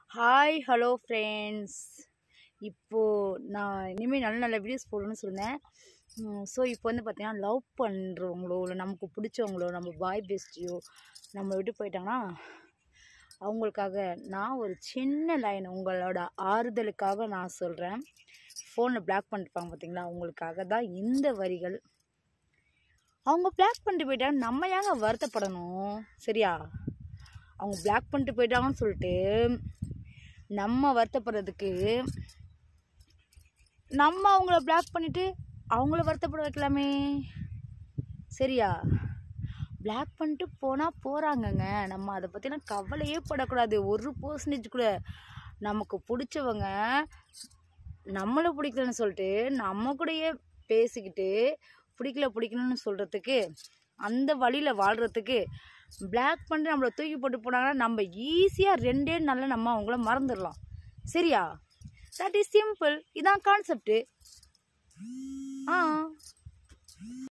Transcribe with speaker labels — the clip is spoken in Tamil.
Speaker 1: Hi hello friends. இப்போது நான் இனிமேல் நல்ல நல்ல வீடியோஸ் போடணும்னு சொன்னேன். ஸோ இப்போ வந்து பார்த்தீங்கன்னா லவ் பண்ணுறவங்களோ இல்லை நமக்கு பிடிச்சவங்களோ நம்ம பாய் பெஸ்டியோ நம்ம விட்டு போயிட்டாங்கன்னா அவங்களுக்காக நான் ஒரு சின்ன லைன் உங்களோட ஆறுதலுக்காக நான் சொல்கிறேன். ஃபோனை பிளாக் பண்ணிருப்பாங்க பார்த்தீங்களா, அவங்களுக்காக தான் இந்த வரிகள். அவங்க பிளாக் பண்ணிட்டு போயிட்டாங்க, நம்ம ஏங்க வருத்தப்படணும்? சரியா? அவங்க பிளாக் பண்ணிட்டு போயிட்டாங்கன்னு சொல்லிட்டு நம்ம வருத்தப்படுறதுக்கு நம்ம அவங்கள பிளாக் பண்ணிட்டு அவங்கள வருத்தப்பட வைக்கலாமே. சரியா? பிளாக் பண்ணிட்டு போனால் போகிறாங்கங்க, நம்ம அதை பற்றினா கவலையே படக்கூடாது 1% கூட. நமக்கு பிடிச்சவங்க நம்மளை பிடிக்கலன்னு சொல்லிட்டு நம்ம கூடயே பேசிக்கிட்டு பிடிக்கலன்னு சொல்கிறதுக்கு, அந்த வழியில் வாழ்கிறதுக்கு பிளாக் பண்ணிட்டு நம்மளை தூக்கி போட்டு போனாங்கன்னா நம்ம ஈஸியாக 2 நாளில் நம்ம அவங்கள மறந்துடலாம். சரியா? That is simple. இதான் கான்செப்டு.